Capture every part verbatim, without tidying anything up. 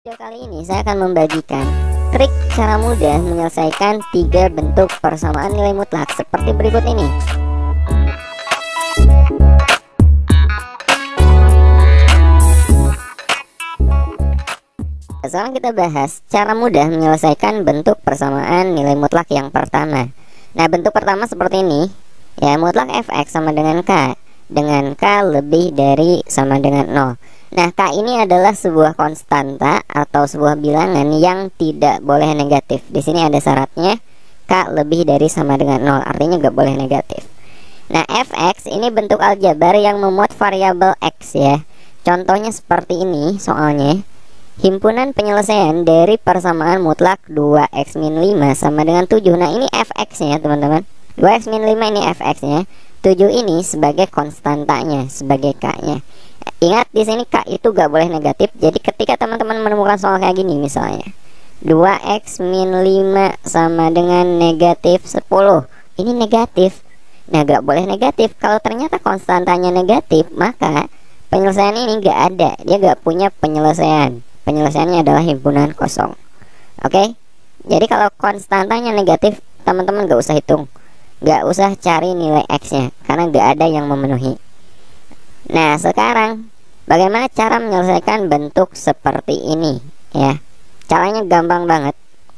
Video kali ini saya akan membagikan trik cara mudah menyelesaikan tiga bentuk persamaan nilai mutlak seperti berikut ini. Sekarang kita bahas cara mudah menyelesaikan bentuk persamaan nilai mutlak yang pertama. Nah, bentuk pertama seperti ini, ya, mutlak f(x) sama dengan k, dengan k lebih dari sama dengan nol. Nah, K ini adalah sebuah konstanta atau sebuah bilangan yang tidak boleh negatif. Di sini ada syaratnya, K lebih dari sama dengan nol, artinya nggak boleh negatif. Nah, f(x) ini bentuk aljabar yang memuat variabel x, ya. Contohnya seperti ini soalnya. Himpunan penyelesaian dari persamaan mutlak dua x min lima sama dengan tujuh. Nah, ini f(x)-nya, teman-teman. dua x min lima ini f(x)-nya. tujuh ini sebagai konstantanya, sebagai K-nya. Ingat, di sini K itu gak boleh negatif. Jadi ketika teman-teman menemukan soal kayak gini, misalnya dua x min lima sama dengan negatif sepuluh, ini negatif. Nah, gak boleh negatif. Kalau ternyata konstantanya negatif, maka penyelesaian ini gak ada. Dia gak punya penyelesaian. Penyelesaiannya adalah himpunan kosong. Oke, jadi kalau konstantanya negatif, teman-teman gak usah hitung, gak usah cari nilai x nya, karena gak ada yang memenuhi. Nah, sekarang bagaimana cara menyelesaikan bentuk seperti ini, ya? Caranya gampang banget.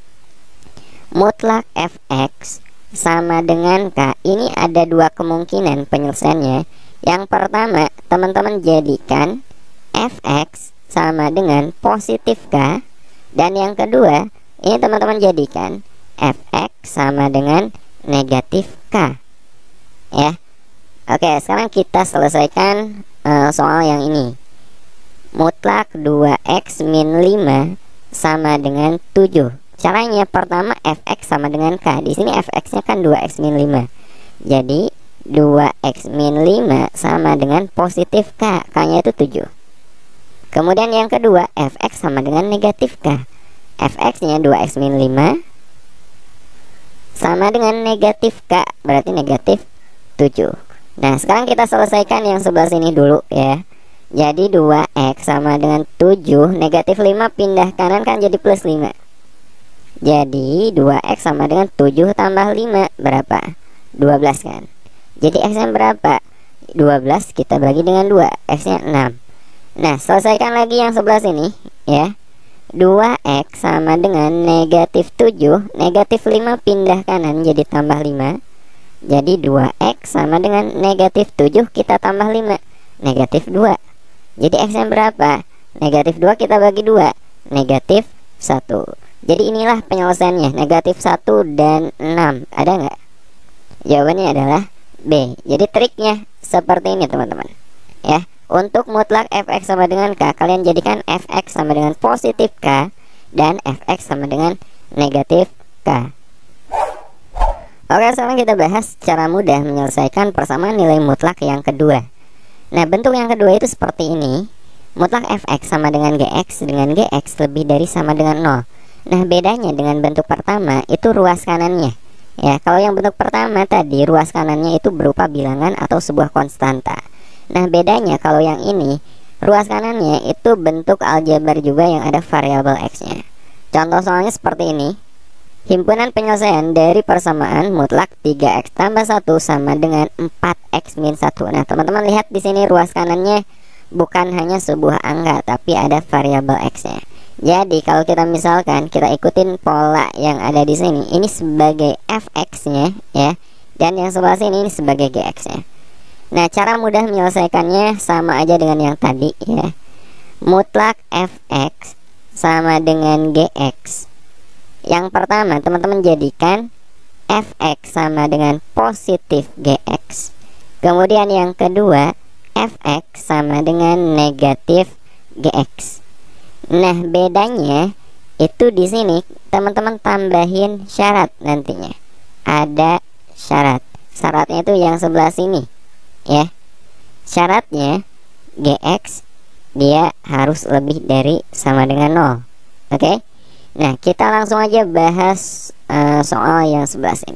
Mutlak f(x) sama dengan k. Ini ada dua kemungkinan penyelesaiannya. Yang pertama, teman-teman jadikan f(x) sama dengan positif k. Dan yang kedua, ini teman-teman jadikan f(x) sama dengan negatif k, ya. Oke, sekarang kita selesaikan uh, soal yang ini. Mutlak dua x min lima sama dengan tujuh. Caranya pertama, f(x) sama dengan k. Di sini f(x)-nya kan dua x min lima. Jadi dua x min lima sama dengan positif k. K-nya itu tujuh. Kemudian yang kedua, f(x) sama dengan negatif k. f(x)-nya dua x min lima sama dengan negatif k, berarti negatif tujuh. Nah, sekarang kita selesaikan yang sebelah sini dulu, ya. Jadi dua x sama dengan tujuh, negatif lima pindah kanan kan jadi plus lima. Jadi dua x sama dengan tujuh tambah lima berapa? dua belas kan. Jadi x-nya berapa? dua belas kita bagi dengan dua, x-nya enam. Nah, selesaikan lagi yang sebelah sini, ya. dua x sama dengan negatif tujuh, negatif lima pindah kanan jadi tambah lima. Jadi dua x sama dengan negatif tujuh, kita tambah lima, negatif dua. Jadi x-nya berapa? Negatif dua kita bagi dua, negatif satu. Jadi inilah penyelesaiannya, negatif satu dan enam. Ada nggak? Jawabannya adalah B. Jadi triknya seperti ini, teman-teman, ya. Untuk mutlak f(x) sama dengan k, kalian jadikan f(x) sama dengan positif k dan f(x) sama dengan negatif k. Oke, sekarang kita bahas cara mudah menyelesaikan persamaan nilai mutlak yang kedua. Nah, bentuk yang kedua itu seperti ini. Mutlak f(x) sama dengan gx dengan gx lebih dari sama dengan nol. Nah, bedanya dengan bentuk pertama itu ruas kanannya. Ya, kalau yang bentuk pertama tadi ruas kanannya itu berupa bilangan atau sebuah konstanta. Nah, bedanya kalau yang ini ruas kanannya itu bentuk aljabar juga yang ada variabel x-nya. Contoh soalnya seperti ini. Himpunan penyelesaian dari persamaan mutlak tiga x tambah satu sama dengan empat x min satu. Nah, teman-teman lihat di sini ruas kanannya bukan hanya sebuah angka, tapi ada variabel x-nya. Jadi kalau kita misalkan kita ikutin pola yang ada di sini, ini sebagai f(x)-nya, ya, dan yang sebelah sini ini sebagai gx-nya. Nah, cara mudah menyelesaikannya sama aja dengan yang tadi, ya. Mutlak f(x) sama dengan gx. Yang pertama, teman-teman jadikan f(x) sama dengan positif gx. Kemudian yang kedua, f(x) sama dengan negatif gx. Nah, bedanya itu di sini teman-teman tambahin syarat nantinya. Ada syarat. Syaratnya itu yang sebelah sini, ya. Syaratnya gx dia harus lebih dari sama dengan nol. Oke? Nah, kita langsung aja bahas uh, soal yang sebelah sini.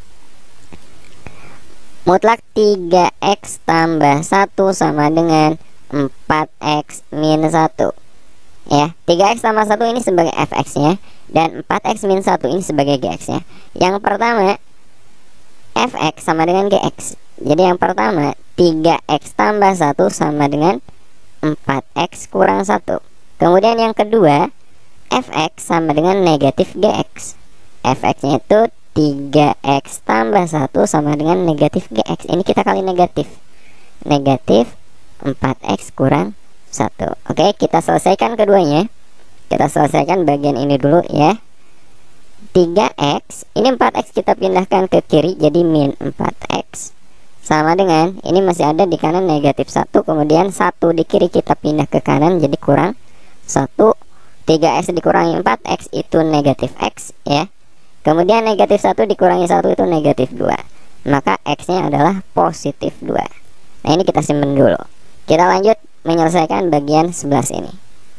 Mutlak tiga x tambah satu sama dengan empat x min satu. Ya, tiga x tambah satu ini sebagai fx-nya dan empat x min satu ini sebagai gx-nya. Yang pertama fx sama dengan gx. Jadi yang pertama tiga x tambah satu sama dengan empat x kurang satu. Kemudian yang kedua fx sama dengan negatif gx. Fx-nya itu tiga x tambah satu sama dengan negatif gx. Ini kita kali negatif. Negatif empat x kurang satu. Oke, kita selesaikan keduanya. Kita selesaikan bagian ini dulu ya. tiga x, ini empat x kita pindahkan ke kiri jadi min empat x. Sama dengan, ini masih ada di kanan negatif satu, kemudian satu di kiri kita pindah ke kanan jadi kurang satu. tiga x dikurangi empat x itu negatif x ya. Kemudian negatif satu dikurangi satu itu negatif dua. Maka x-nya adalah positif dua. Nah, ini kita simpan dulu. Kita lanjut menyelesaikan bagian sebelas ini.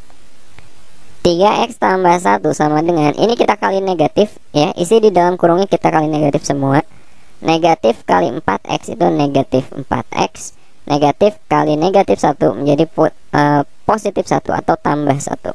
tiga x tambah satu sama dengan, ini kita kali negatif ya, isi di dalam kurungnya kita kali negatif semua. Negatif kali empat x itu negatif empat x. Negatif kali negatif satu menjadi po, uh, positif satu atau tambah satu.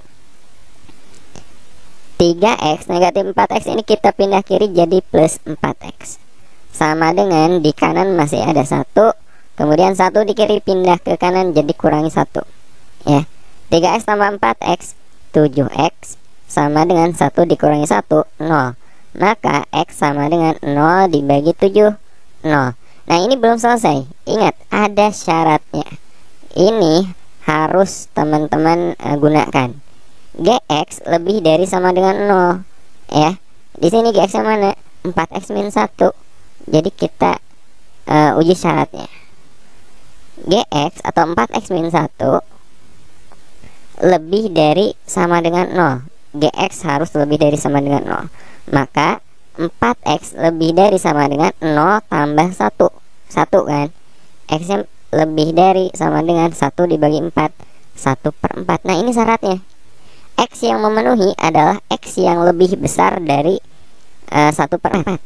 tiga x negatif empat x ini kita pindah kiri jadi plus empat x. Sama dengan di kanan masih ada satu. Kemudian satu di kiri pindah ke kanan jadi kurangi satu ya. tiga x tambah empat x tujuh x sama dengan satu dikurangi satu nol. Maka x sama dengan nol dibagi tujuh nol. Nah, ini belum selesai. Ingat, ada syaratnya. Ini harus teman-teman uh, gunakan. Gx lebih dari sama dengan nol ya. Di sini gx yang mana? empat x min satu. Jadi kita uh, uji syaratnya. Gx atau empat x min satu lebih dari sama dengan nol. Gx harus lebih dari sama dengan nol. Maka empat x lebih dari sama dengan nol tambah satu. satu kan. X yang lebih dari sama dengan satu dibagi empat. satu per empat. Nah, ini syaratnya. X yang memenuhi adalah X yang lebih besar dari uh, satu per empat.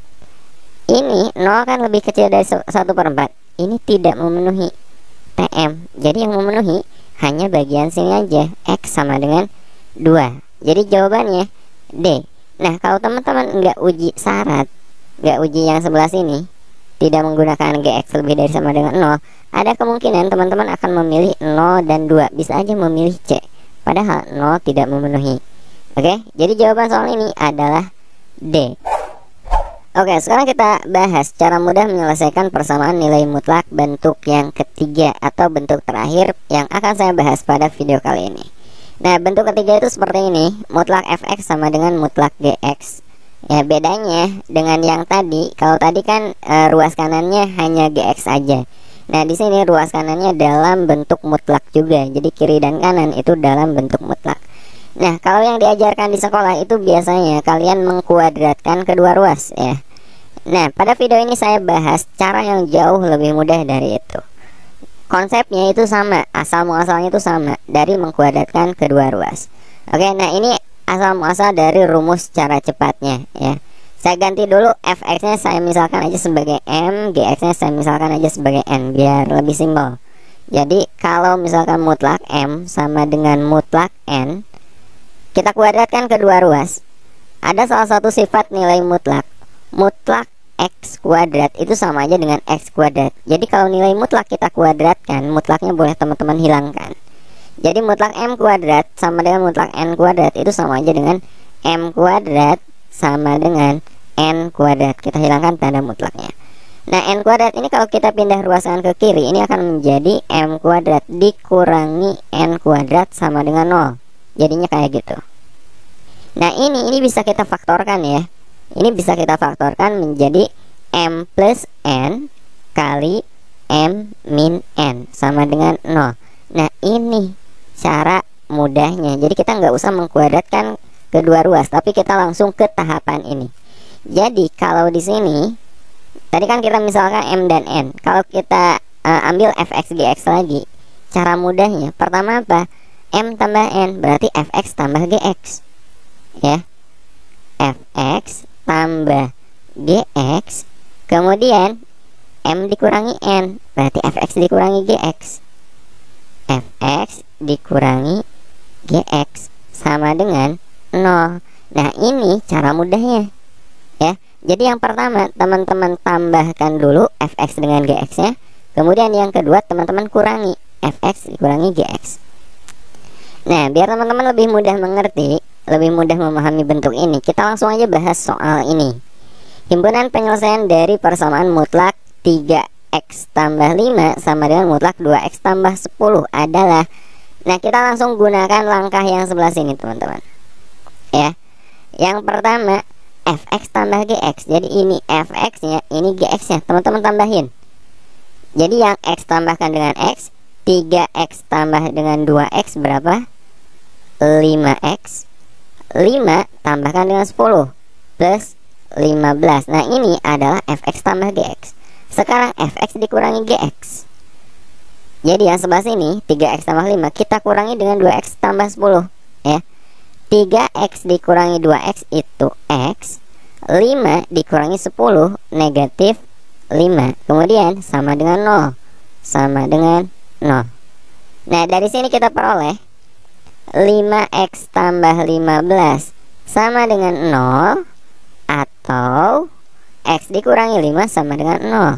Ini nol kan lebih kecil dari satu per empat. Ini tidak memenuhi T M. Jadi yang memenuhi hanya bagian sini aja. X sama dengan dua. Jadi jawabannya D. Nah, kalau teman-teman nggak uji syarat, nggak uji yang sebelah sini, tidak menggunakan Gx lebih dari sama dengan nol, ada kemungkinan teman-teman akan memilih nol dan dua. Bisa aja memilih C, padahal nol tidak memenuhi. Oke, jadi jawaban soal ini adalah D. Oke, sekarang kita bahas cara mudah menyelesaikan persamaan nilai mutlak bentuk yang ketiga atau bentuk terakhir yang akan saya bahas pada video kali ini. Nah, bentuk ketiga itu seperti ini. Mutlak fx sama dengan mutlak gx. Ya, bedanya dengan yang tadi, kalau tadi kan e, ruas kanannya hanya gx aja. Nah, di sini ruas kanannya dalam bentuk mutlak juga. Jadi kiri dan kanan itu dalam bentuk mutlak. Nah, kalau yang diajarkan di sekolah itu biasanya kalian mengkuadratkan kedua ruas ya. Nah, pada video ini saya bahas cara yang jauh lebih mudah dari itu. Konsepnya itu sama, asal muasalnya itu sama, dari mengkuadratkan kedua ruas. Oke, nah ini asal muasal dari rumus cara cepatnya ya. Saya ganti dulu fx-nya saya misalkan aja sebagai m, gx-nya saya misalkan aja sebagai n biar lebih simpel. Jadi kalau misalkan mutlak m sama dengan mutlak n, kita kuadratkan kedua ruas. Ada salah satu sifat nilai mutlak. Mutlak x kuadrat itu sama aja dengan x kuadrat. Jadi kalau nilai mutlak kita kuadratkan, mutlaknya boleh teman-teman hilangkan. Jadi mutlak m kuadrat sama dengan mutlak n kuadrat itu sama aja dengan m kuadrat sama dengan n kuadrat. Kita hilangkan tanda mutlaknya. Nah, n kuadrat ini kalau kita pindah ruasan ke kiri, ini akan menjadi m kuadrat dikurangi n kuadrat sama dengan nol. Jadinya kayak gitu. Nah, ini ini bisa kita faktorkan ya. Ini bisa kita faktorkan menjadi m plus n kali m min n sama dengan nol. Nah, ini cara mudahnya. Jadi kita nggak usah mengkuadratkan kedua ruas, tapi kita langsung ke tahapan ini. Jadi kalau di sini tadi kan kita misalkan m dan n. Kalau kita uh, ambil fx gx lagi, cara mudahnya pertama apa? M tambah n berarti fx tambah gx ya. Fx tambah gx, kemudian m dikurangi n berarti fx dikurangi gx. Fx dikurangi gx sama dengan nol. Nah, ini cara mudahnya ya. Jadi yang pertama teman-teman tambahkan dulu fx dengan gx-nya. Kemudian yang kedua teman-teman kurangi fx dikurangi gx. Nah, biar teman-teman lebih mudah mengerti, lebih mudah memahami bentuk ini, kita langsung aja bahas soal ini. Himpunan penyelesaian dari persamaan mutlak tiga x tambah lima sama dengan mutlak dua x tambah sepuluh adalah. Nah, kita langsung gunakan langkah yang sebelah sini teman-teman ya. Yang pertama fx tambah gx. Jadi ini fx nya, ini gx nya, teman-teman tambahin. Jadi yang x tambahkan dengan x, tiga x tambah dengan dua x berapa? lima x. lima tambahkan dengan sepuluh plus lima belas. Nah, ini adalah fx tambah gx. Sekarang fx dikurangi gx. Jadi yang sebelah sini tiga x tambah lima kita kurangi dengan dua x tambah sepuluh ya. tiga x dikurangi dua x itu x. lima dikurangi sepuluh negatif lima. Kemudian sama dengan nol. Sama dengan nol. Nah, dari sini kita peroleh lima x tambah lima belas sama dengan nol, atau x dikurangi lima sama dengan nol.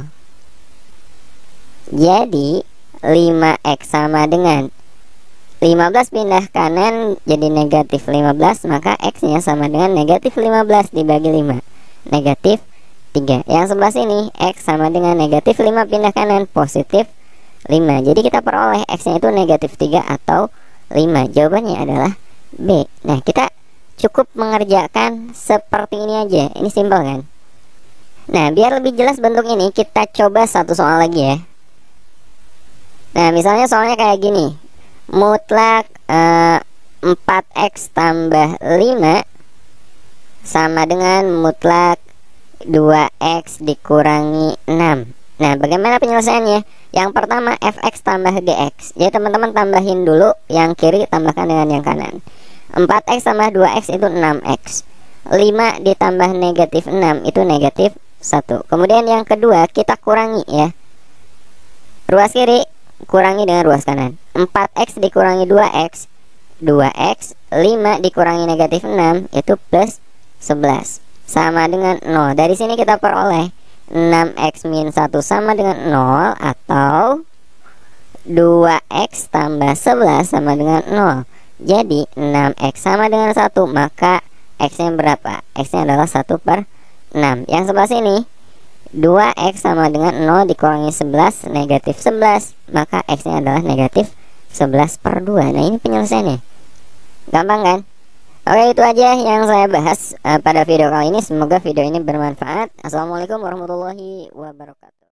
Jadi lima x sama dengan lima belas pindah kanan jadi negatif lima belas, maka x nya sama dengan negatif lima belas dibagi lima, negatif tiga. Yang sebelah sini x sama dengan negatif lima pindah kanan positif lima. Jadi kita peroleh x nya itu negatif tiga atau lima. Jawabannya adalah B. Nah, kita cukup mengerjakan seperti ini aja. Ini simpel kan? Nah, biar lebih jelas bentuk ini, kita coba satu soal lagi ya. Nah, misalnya soalnya kayak gini. Mutlak eh, empat x tambah lima sama dengan mutlak dua x dikurangi enam. Nah, bagaimana penyelesaiannya? Yang pertama fx tambah gx. Jadi teman-teman tambahin dulu yang kiri, tambahkan dengan yang kanan. empat x tambah dua x itu enam x. lima ditambah negatif enam itu negatif satu. Kemudian yang kedua kita kurangi ya. Ruas kiri kurangi dengan ruas kanan. empat x dikurangi dua x, dua x. lima dikurangi negatif enam itu plus sebelas sama dengan nol. Dari sini kita peroleh enam x min satu sama dengan nol, atau dua x tambah sebelas sama dengan nol. Jadi enam x sama dengan satu, maka x nya berapa? X nya adalah satu per enam. Yang sebelah sini dua x sama dengan nol dikurangi sebelas, negatif sebelas, maka x nya adalah negatif sebelas per dua. Nah, ini penyelesaiannya. Gampang kan? Oke, itu aja yang saya bahas uh, pada video kali ini. Semoga video ini bermanfaat. Assalamualaikum warahmatullahi wabarakatuh.